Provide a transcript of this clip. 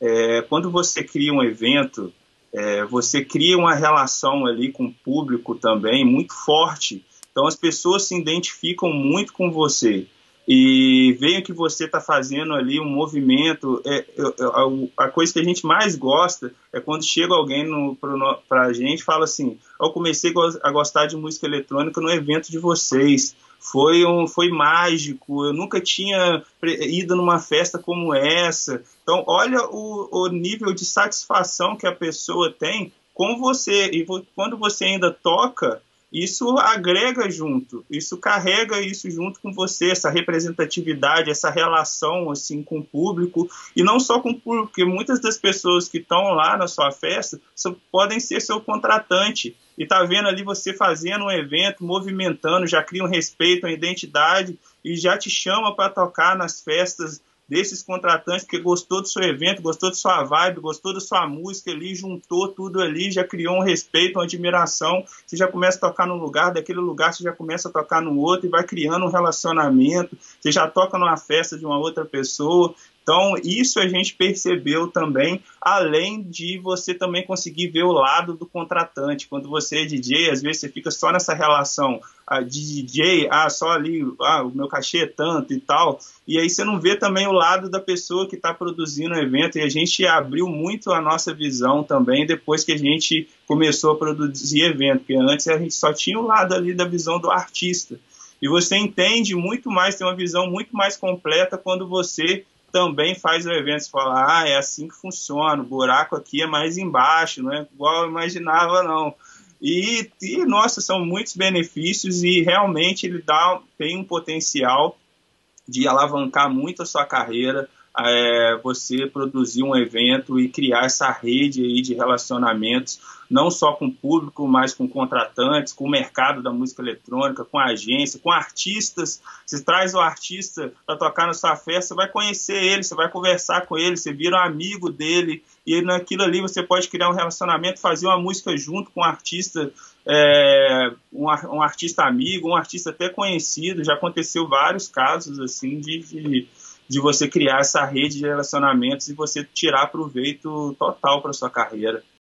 Quando você cria um evento, você cria uma relação ali com o público também muito forte. Então as pessoas se identificam muito com você e veem que você está fazendo ali um movimento. A coisa que a gente mais gosta é quando chega alguém para a gente e fala assim: eu comecei a gostar de música eletrônica no evento de vocês. Foi mágico, eu nunca tinha ido numa festa como essa. Então, olha o nível de satisfação que a pessoa tem com você. E quando você ainda toca, isso agrega junto, isso carrega isso junto com você, essa representatividade, essa relação assim, com o público, e não só com o público, porque muitas das pessoas que estão lá na sua festa podem ser seu contratante, e tá vendo ali você fazendo um evento, movimentando, já cria um respeito, uma identidade, e já te chama para tocar nas festas desses contratantes, porque gostou do seu evento, gostou da sua vibe, gostou da sua música ali, juntou tudo ali, já criou um respeito, uma admiração, você já começa a tocar num lugar, daquele lugar você já começa a tocar no outro e vai criando um relacionamento, você já toca numa festa de uma outra pessoa. Então, isso a gente percebeu também, além de você também conseguir ver o lado do contratante. Quando você é DJ, às vezes você fica só nessa relação de DJ, só ali, o meu cachê é tanto e tal, e aí você não vê também o lado da pessoa que está produzindo o evento, e a gente abriu muito a nossa visão também depois que a gente começou a produzir evento, porque antes a gente só tinha o lado ali da visão do artista. E você entende muito mais, tem uma visão muito mais completa quando você também faz o evento. Você fala, é assim que funciona, o buraco aqui é mais embaixo, não é igual eu imaginava, não. E nossa, são muitos benefícios e realmente ele tem um potencial de alavancar muito a sua carreira, você produzir um evento e criar essa rede aí de relacionamentos, não só com o público, mas com contratantes, com o mercado da música eletrônica, com a agência, com artistas. Você traz o artista para tocar na sua festa, você vai conhecer ele, você vai conversar com ele, você vira um amigo dele, e naquilo ali você pode criar um relacionamento, fazer uma música junto com um artista, um artista amigo, um artista até conhecido. Já aconteceu vários casos assim de você criar essa rede de relacionamentos e você tirar proveito total para sua carreira.